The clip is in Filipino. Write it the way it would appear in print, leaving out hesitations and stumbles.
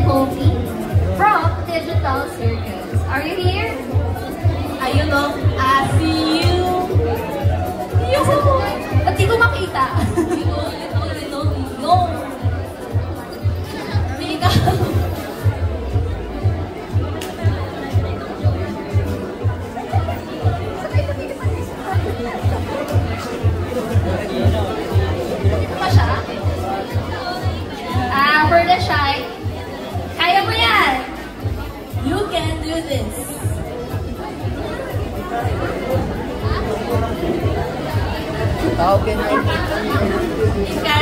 Kofi from Digital Circus. Are you here? Ayun o, I see you. Ba't di ko makita? No. Mika. Pa siya? For the shy, kaya mo yan! You can do this. Tawagin na. Ika.